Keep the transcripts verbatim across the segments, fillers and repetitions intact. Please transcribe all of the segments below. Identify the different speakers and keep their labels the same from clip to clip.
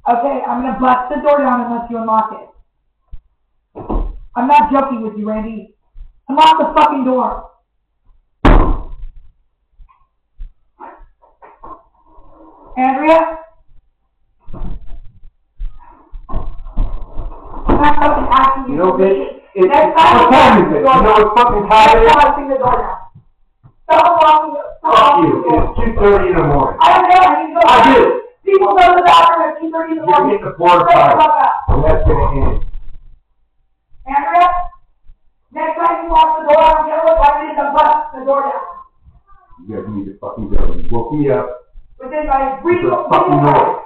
Speaker 1: Okay, I'm gonna bust the door down unless you unlock it. I'm not joking with you, Randy. Unlock the fucking door. Andrea? I'm not fucking asking you.
Speaker 2: You know, bitch, it's,
Speaker 1: Next
Speaker 2: what time is it? You
Speaker 1: door
Speaker 2: know what fucking time it is?
Speaker 1: Next time I see the door down. Stop unlocking the door.
Speaker 2: Fuck you, it's two thirty in the morning.
Speaker 1: I don't care, I need to go.
Speaker 2: I do.
Speaker 1: People go to the bathroom at two thirty in the
Speaker 2: You're
Speaker 1: morning.
Speaker 2: getting the floor fight, and that's gonna end.
Speaker 1: Andrea? Next time you lock the door, I don't care what time it is, I'm busting the door down.
Speaker 2: You guys need to fucking go. You woke me up.
Speaker 1: Within my
Speaker 2: With
Speaker 1: reasonable
Speaker 2: a fucking noise.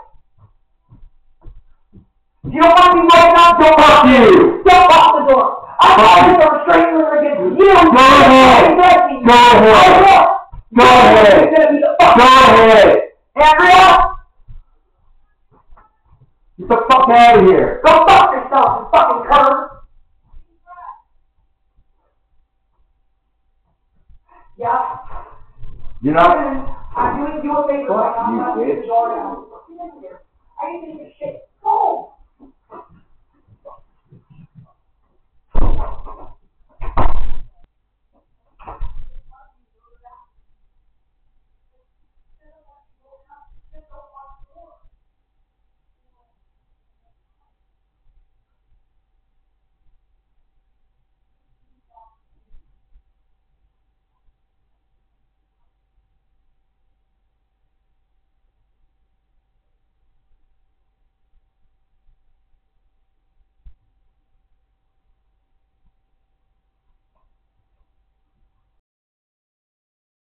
Speaker 1: If you don't want me right now, don't
Speaker 2: Fuck you!
Speaker 1: Don't lock the door. I'm calling for a restraining order against you.
Speaker 2: Go ahead. Go ahead. Go ahead. Go ahead.
Speaker 1: Andrea?
Speaker 2: Get the fuck out of here.
Speaker 1: Go fuck yourself, you fucking curve. Yeah.
Speaker 2: You know?
Speaker 1: I'm doing you a favor right now. I'm not
Speaker 2: Fuck you,
Speaker 1: taking the
Speaker 2: bitch.
Speaker 1: door down. I didn't take your shit. Go.